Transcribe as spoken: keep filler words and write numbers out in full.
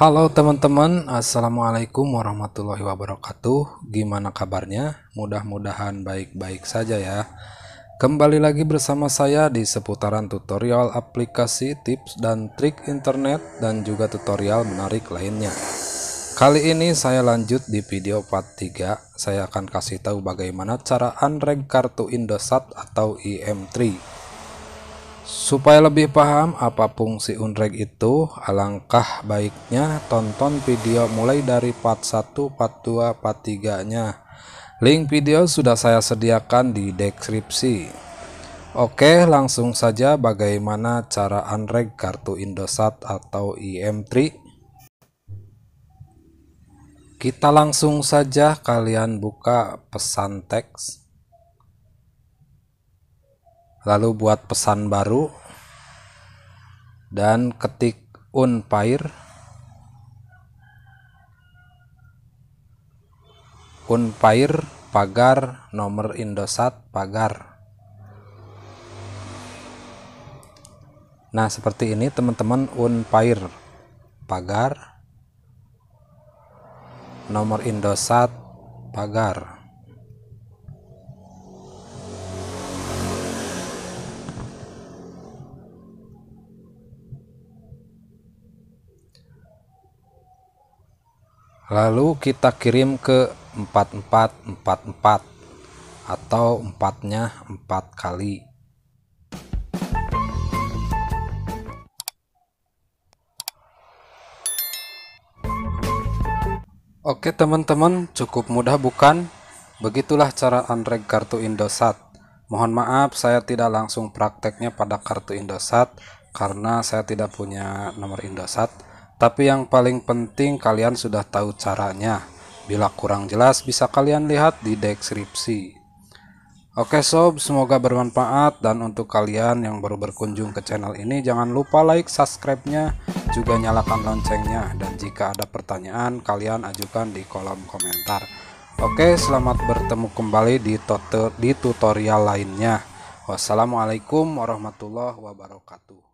Halo teman-teman, assalamualaikum warahmatullahi wabarakatuh. Gimana kabarnya? Mudah-mudahan baik-baik saja ya. Kembali lagi bersama saya di seputaran tutorial aplikasi, tips dan trik internet, dan juga tutorial menarik lainnya. Kali ini saya lanjut di video part tiga. Saya akan kasih tahu bagaimana cara unreg kartu Indosat atau I M tiga. Supaya lebih paham apa fungsi unreg itu, alangkah baiknya tonton video mulai dari part satu, part dua, part tiga nya. Link video sudah saya sediakan di deskripsi. Oke, langsung saja bagaimana cara unreg kartu Indosat atau I M tiga. Kita langsung saja, kalian buka pesan teks. Lalu buat pesan baru dan ketik unpair unpair pagar nomor Indosat pagar. Nah, seperti ini teman-teman, unpair pagar nomor Indosat pagar. Lalu kita kirim ke empat empat empat empat atau empatnya empat kali. Oke teman-teman, cukup mudah bukan? Begitulah cara unreg kartu Indosat. Mohon maaf saya tidak langsung prakteknya pada kartu Indosat karena saya tidak punya nomor Indosat. Tapi yang paling penting kalian sudah tahu caranya. Bila kurang jelas bisa kalian lihat di deskripsi. Oke sob, semoga bermanfaat, dan untuk kalian yang baru berkunjung ke channel ini jangan lupa like, subscribe-nya, juga nyalakan loncengnya, dan jika ada pertanyaan kalian ajukan di kolom komentar. Oke, selamat bertemu kembali di, di tutorial lainnya. Wassalamualaikum warahmatullahi wabarakatuh.